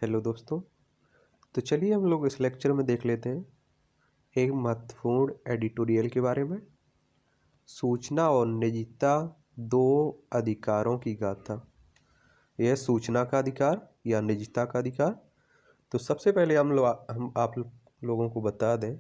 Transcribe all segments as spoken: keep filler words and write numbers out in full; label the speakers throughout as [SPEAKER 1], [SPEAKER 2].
[SPEAKER 1] Hello दोस्तों। तो चलिए हम लोग इस लेक्चर में देख लेते हैं एक महत्वपूर्ण एडिटोरियल के बारे में। सूचना और निजता दो अधिकारों की गाथा। यह सूचना का अधिकार या निजता का अधिकार। तो सबसे पहले हम लोग हम आप लोगों को बता दें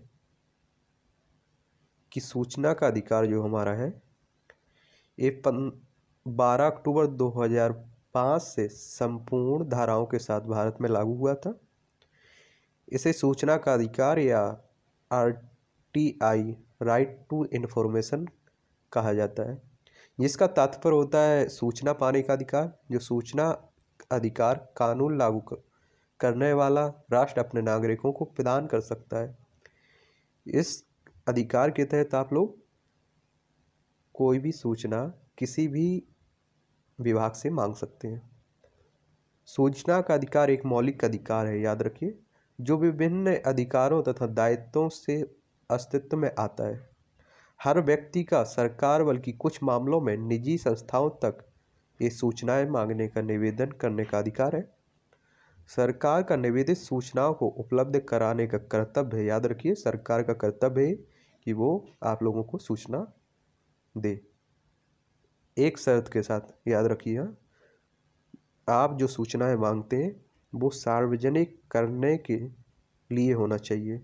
[SPEAKER 1] कि सूचना का अधिकार जो हमारा है ये बारह अक्टूबर दो हज़ार पाँच से संपूर्ण धाराओं के साथ भारत में लागू हुआ था। इसे सूचना का अधिकार या R T I right to information कहा जाता है, जिसका तात्पर्य होता है सूचना पाने का अधिकार। जो सूचना अधिकार कानून लागू करने वाला राष्ट्र अपने नागरिकों को प्रदान कर सकता है। इस अधिकार के तहत आप लोग कोई भी सूचना किसी भी विभाग से मांग सकते हैं। सूचना का अधिकार एक मौलिक अधिकार है, याद रखिए, जो विभिन्न अधिकारों तथा दायित्वों से अस्तित्व में आता है। हर व्यक्ति का सरकार बल्कि कुछ मामलों में निजी संस्थाओं तक ये सूचनाएं मांगने का निवेदन करने का अधिकार है। सरकार का निवेदित सूचनाओं को उपलब्ध कराने का कर्तव्य है। याद रखिए, सरकार का कर्तव्य है कि वो आप लोगों को सूचना दे, एक शर्त के साथ। याद रखिए, आप जो सूचनाएं मांगते हैं वो सार्वजनिक करने के लिए होना चाहिए।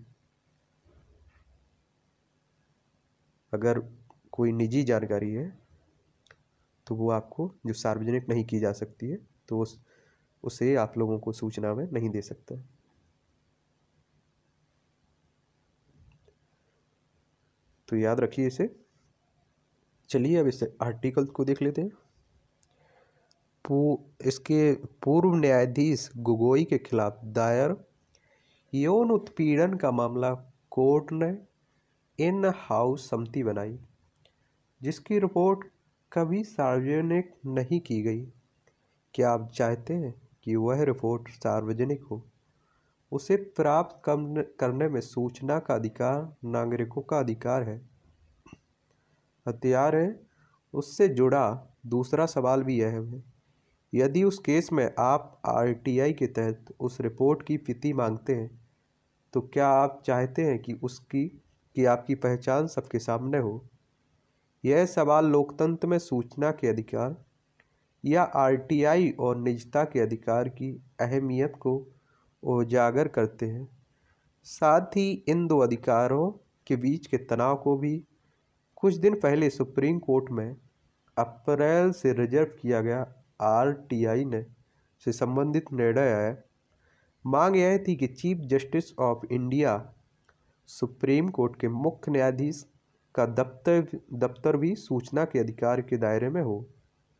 [SPEAKER 1] अगर कोई निजी जानकारी है तो वो आपको जो सार्वजनिक नहीं की जा सकती है तो उस उसे आप लोगों को सूचना में नहीं दे सकता। तो याद रखिए इसे। चलिए अब इस आर्टिकल को देख लेते हैं। इसके पूर्व न्यायाधीश गोगोई के खिलाफ दायर यौन उत्पीड़न का मामला कोर्ट ने इन हाउस समिति बनाई, जिसकी रिपोर्ट कभी सार्वजनिक नहीं की गई। क्या आप चाहते हैं कि वह रिपोर्ट सार्वजनिक हो? उसे प्राप्त करने में सूचना का अधिकार नागरिकों का अधिकार है, हथियार है। उससे जुड़ा दूसरा सवाल भी यह है, यदि उस केस में आप आर टी आई के तहत उस रिपोर्ट की प्रति मांगते हैं तो क्या आप चाहते हैं कि उसकी कि आपकी पहचान सबके सामने हो? यह सवाल लोकतंत्र में सूचना के अधिकार या आर टी आई और निजता के अधिकार की अहमियत को उजागर करते हैं। साथ ही इन दो अधिकारों के बीच के तनाव को भी कुछ दिन पहले सुप्रीम कोर्ट में अप्रैल से रिजर्व किया गया आर टी आई ने से संबंधित निर्णय आया। मांग यह थी कि chief justice of India supreme court के मुख्य न्यायाधीश का दफ्तर दफ्तर भी सूचना के अधिकार के दायरे में हो।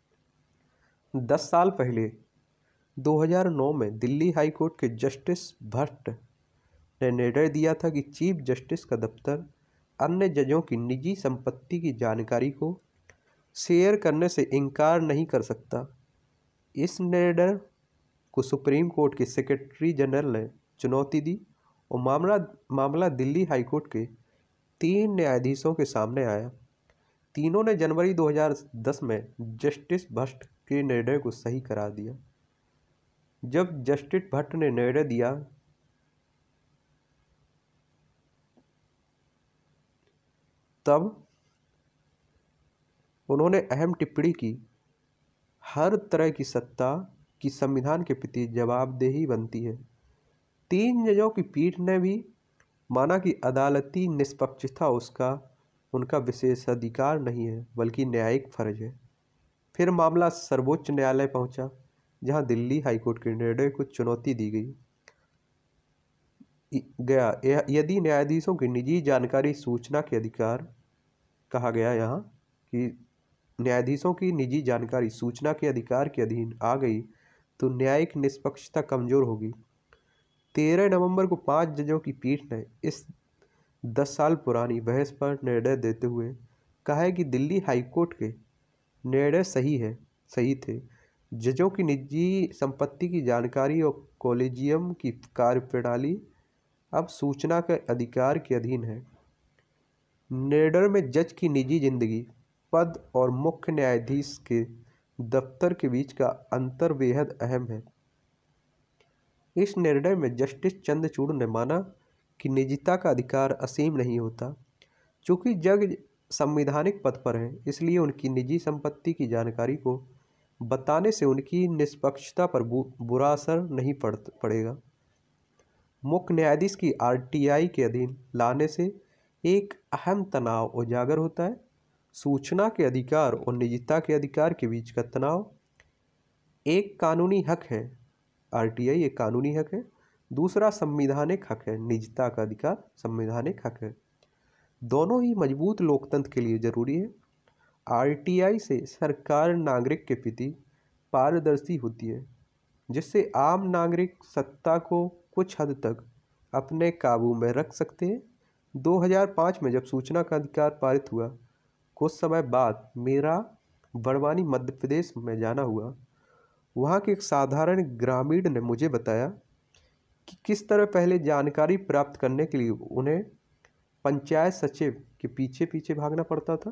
[SPEAKER 1] दस साल पहले दो हज़ार नौ में दिल्ली हाई कोर्ट के जस्टिस भट्ट ने निर्णय दिया था कि चीफ जस्टिस का दफ्तर अन्य जजों की निजी संपत्ति की जानकारी को शेयर करने से इनकार नहीं कर सकता। इस निर्णय को सुप्रीम कोर्ट के सेक्रेटरी जनरल ने चुनौती दी और मामला मामला दिल्ली हाई कोर्ट के तीन न्यायाधीशों के सामने आया। तीनों ने जनवरी दो हज़ार दस में जस्टिस भट्ट के निर्णय को सही करार दिया। जब जस्टिस भट्ट ने निर्णय दिया तब उन्होंने अहम टिप्पणी की, हर तरह की सत्ता की संविधान के प्रति जवाबदेही बनती है। तीन जजों की पीठ ने भी माना कि अदालती निष्पक्षता उसका उनका विशेषाधिकार नहीं है बल्कि न्यायिक फर्ज है। फिर मामला सर्वोच्च न्यायालय पहुंचा, जहां दिल्ली हाईकोर्ट के निर्णय को चुनौती दी गई गया। यदि न्यायाधीशों की निजी जानकारी सूचना के अधिकार कहा गया यहाँ कि न्यायाधीशों की निजी जानकारी सूचना के अधिकार के अधीन आ गई तो न्यायिक निष्पक्षता कमजोर होगी। तेरह नवंबर को पांच जजों की पीठ ने इस दस साल पुरानी बहस पर निर्णय देते हुए कहा है कि दिल्ली हाईकोर्ट के निर्णय सही है सही थे। जजों की निजी संपत्ति की जानकारी और कॉलेजियम की कार्यप्रणाली अब सूचना के अधिकार के अधीन है। निर्णय में जज की निजी जिंदगी, पद और मुख्य न्यायाधीश के दफ्तर के बीच का अंतर बेहद अहम है। इस निर्णय में जस्टिस चंद्रचूड़ ने माना कि निजता का अधिकार असीम नहीं होता। चूंकि जज संवैधानिक पद पर हैं, इसलिए उनकी निजी संपत्ति की जानकारी को बताने से उनकी निष्पक्षता पर बु, बुरा असर नहीं पड़ पड़ेगा। मुख्य न्यायाधीश की आरटीआई के अधीन लाने से एक अहम तनाव उजागर होता है। सूचना के अधिकार और निजता के अधिकार के बीच का तनाव एक कानूनी हक है, आरटीआई एक कानूनी हक है, दूसरा संवैधानिक हक है, निजता का अधिकार संवैधानिक हक है। दोनों ही मजबूत लोकतंत्र के लिए जरूरी है। आरटीआई से सरकार नागरिक के प्रति पारदर्शी होती है, जिससे आम नागरिक सत्ता को कुछ हद तक अपने काबू में रख सकते हैं। दो हज़ार पाँच में जब सूचना का अधिकार पारित हुआ, कुछ समय बाद मेरा बड़वानी मध्य प्रदेश में जाना हुआ। वहाँ के एक साधारण ग्रामीण ने मुझे बताया कि किस तरह पहले जानकारी प्राप्त करने के लिए उन्हें पंचायत सचिव के पीछे पीछे भागना पड़ता था।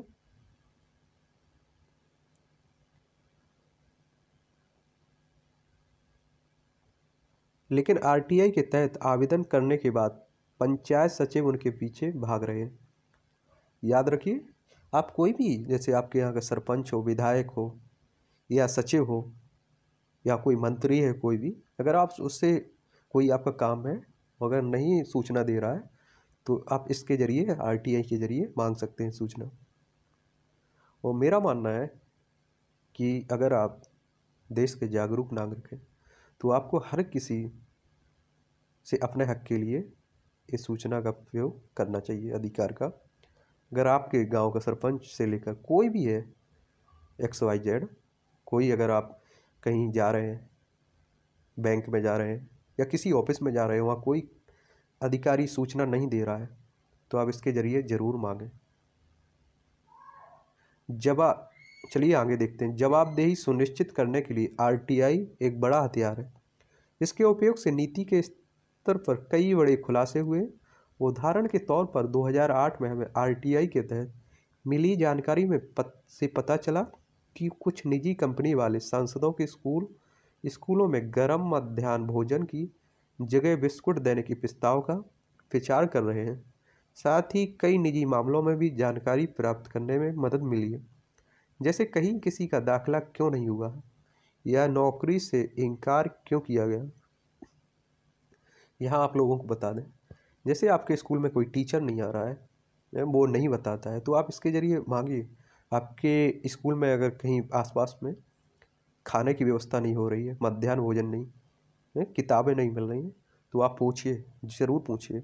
[SPEAKER 1] लेकिन आरटीआई के तहत आवेदन करने के बाद पंचायत सचिव उनके पीछे भाग रहे हैं। याद रखिए, आप कोई भी, जैसे आपके यहाँ का सरपंच हो, विधायक हो या सचिव हो या कोई मंत्री है, कोई भी, अगर आप उससे कोई आपका काम है अगर नहीं सूचना दे रहा है तो आप इसके ज़रिए, आरटीआई के ज़रिए मांग सकते हैं सूचना। और मेरा मानना है कि अगर आप देश के जागरूक नागरिक हैं तो आपको हर किसी से अपने हक के लिए इस सूचना का प्रयोग करना चाहिए, अधिकार का। अगर आपके गांव का सरपंच से लेकर कोई भी है, एक्स वाई जेड, कोई, अगर आप कहीं जा रहे हैं, बैंक में जा रहे हैं या किसी ऑफिस में जा रहे हैं, वहाँ कोई अधिकारी सूचना नहीं दे रहा है तो आप इसके ज़रिए ज़रूर मांगें। जवाब चलिए आगे देखते हैं। जवाबदेही सुनिश्चित करने के लिए आरटीआई एक बड़ा हथियार है। इसके उपयोग से नीति के स्तर पर कई बड़े खुलासे हुए। उदाहरण के तौर पर दो हज़ार आठ में हमें आरटीआई के तहत मिली जानकारी में पत, से पता चला कि कुछ निजी कंपनी वाले सांसदों के स्कूल स्कूलों में गर्म मध्याह्न भोजन की जगह बिस्कुट देने के प्रस्ताव का विचार कर रहे हैं। साथ ही कई निजी मामलों में भी जानकारी प्राप्त करने में मदद मिली है, जैसे कहीं किसी का दाखिला क्यों नहीं हुआ या नौकरी से इनकार क्यों किया गया। यहाँ आप लोगों को बता दें, जैसे आपके स्कूल में कोई टीचर नहीं आ रहा है, वो नहीं बताता है, तो आप इसके ज़रिए मांगिए। आपके स्कूल में अगर कहीं आसपास में खाने की व्यवस्था नहीं हो रही है, मध्याह्न भोजन नहीं है, किताबें नहीं मिल रही हैं, तो आप पूछिए, ज़रूर पूछिए।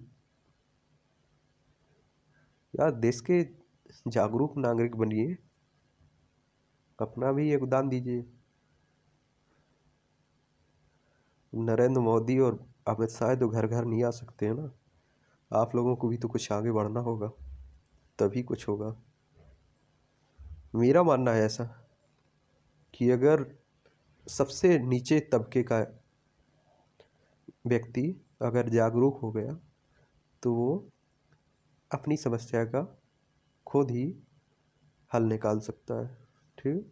[SPEAKER 1] यार, देश के जागरूक नागरिक बनिए, अपना भी योगदान दीजिए। नरेंद्र मोदी और अमित शाह तो घर घर नहीं आ सकते हैं ना, आप लोगों को भी तो कुछ आगे बढ़ना होगा, तभी कुछ होगा। मेरा मानना है ऐसा कि अगर सबसे नीचे तबके का व्यक्ति अगर जागरूक हो गया तो वो अपनी समस्या का खुद ही हल निकाल सकता है। ठीक।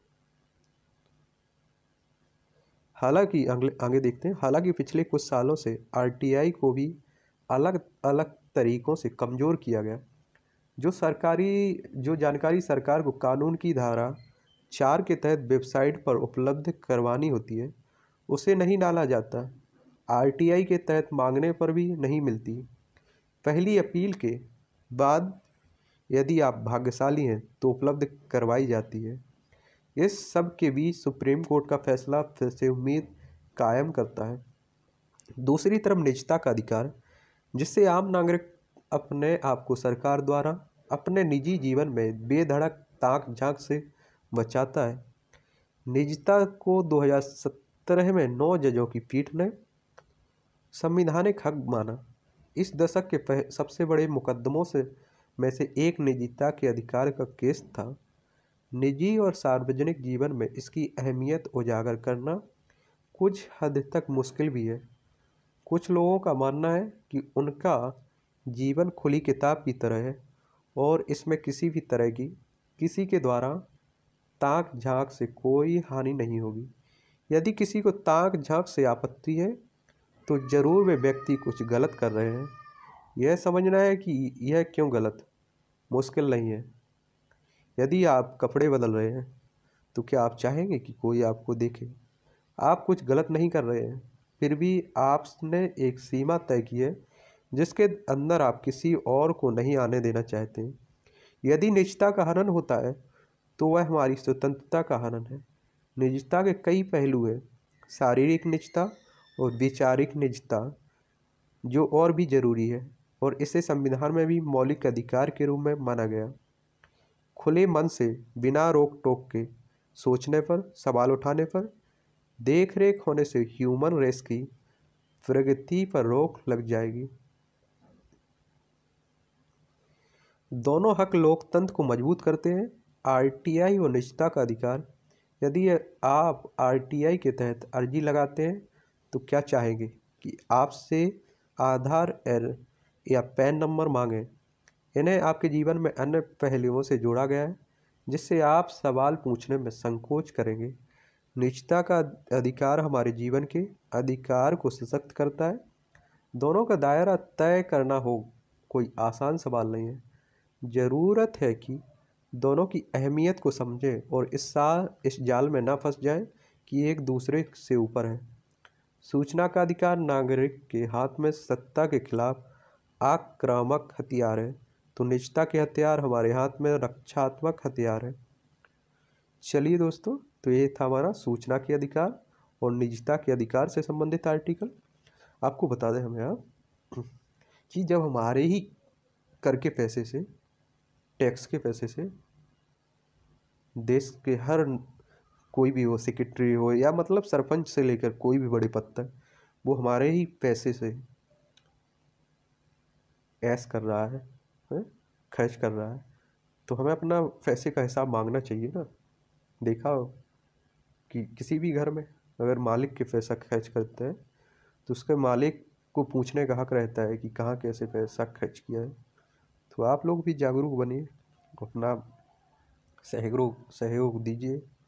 [SPEAKER 1] हालांकि आगे देखते हैं। हालांकि पिछले कुछ सालों से आरटीआई को भी अलग अलग तरीकों से कमज़ोर किया गया। जो सरकारी जो जानकारी सरकार को कानून की धारा चार के तहत वेबसाइट पर उपलब्ध करवानी होती है, उसे नहीं डाला जाता। आरटीआई के तहत मांगने पर भी नहीं मिलती। पहली अपील के बाद यदि आप भाग्यशाली हैं तो उपलब्ध करवाई जाती है। इस सब के बीच सुप्रीम कोर्ट का फैसला फिर से उम्मीद कायम करता है। दूसरी तरफ निजता का अधिकार, जिससे आम नागरिक अपने आप को सरकार द्वारा अपने निजी जीवन में बेधड़क ताक झांक से बचाता है। निजता को दो हज़ार सत्रह में नौ जजों की पीठ ने संवैधानिक हक माना। इस दशक के सबसे बड़े मुकदमों से में से एक निजता के अधिकार का केस था। निजी और सार्वजनिक जीवन में इसकी अहमियत उजागर करना कुछ हद तक मुश्किल भी है। कुछ लोगों का मानना है कि उनका जीवन खुली किताब की तरह है और इसमें किसी भी तरह की किसी के द्वारा ताक झांक से कोई हानि नहीं होगी। यदि किसी को ताक झांक से आपत्ति है तो ज़रूर वे व्यक्ति कुछ गलत कर रहे हैं। यह समझना है कि यह क्यों गलत मुश्किल नहीं है। यदि आप कपड़े बदल रहे हैं तो क्या आप चाहेंगे कि कोई आपको देखे? आप कुछ गलत नहीं कर रहे हैं, फिर भी आपने एक सीमा तय की है जिसके अंदर आप किसी और को नहीं आने देना चाहते। यदि निजता का हनन होता है तो वह हमारी स्वतंत्रता का हनन है। निजता के कई पहलू हैं, शारीरिक निजता और वैचारिक निजता, जो और भी जरूरी है और इसे संविधान में भी मौलिक अधिकार के रूप में माना गया। खुले मन से बिना रोक टोक के सोचने पर, सवाल उठाने पर, देख रेख होने से ह्यूमन रेस की प्रगति पर रोक लग जाएगी। दोनों हक लोकतंत्र को मजबूत करते हैं, आरटीआई और निजता का अधिकार। यदि आप आरटीआई के तहत अर्जी लगाते हैं तो क्या चाहेंगे कि आपसे आधार एर या पैन नंबर मांगें? इन्हें आपके जीवन में अन्य पहलुओं से जोड़ा गया है जिससे आप सवाल पूछने में संकोच करेंगे। निजता का अधिकार हमारे जीवन के अधिकार को सशक्त करता है। दोनों का दायरा तय करना हो कोई आसान सवाल नहीं है। ज़रूरत है कि दोनों की अहमियत को समझें और इस साल इस जाल में ना फंस जाएं कि एक दूसरे से ऊपर है। सूचना का अधिकार नागरिक के हाथ में सत्ता के खिलाफ आक्रामक हथियार है, तो निजता के हथियार हमारे हाथ में रक्षात्मक हथियार है। चलिए दोस्तों, तो ये था हमारा सूचना के अधिकार और निजता के अधिकार से संबंधित आर्टिकल। आपको बता दें हमें आप कि जब हमारे ही कर के पैसे से, टैक्स के पैसे से देश के हर कोई भी हो, सेक्रेटरी हो या मतलब सरपंच से लेकर कोई भी बड़े पद तक, वो हमारे ही पैसे से ऐश कर रहा है, है? खर्च कर रहा है, तो हमें अपना पैसे का हिसाब मांगना चाहिए ना। देखा हो कि किसी भी घर में अगर मालिक के पैसा खर्च करते हैं तो उसके मालिक को पूछने का हक रहता है कि कहाँ कैसे पैसा खर्च किया है। तो आप लोग भी जागरूक बनिए, अपना सहयोग सहयोग दीजिए।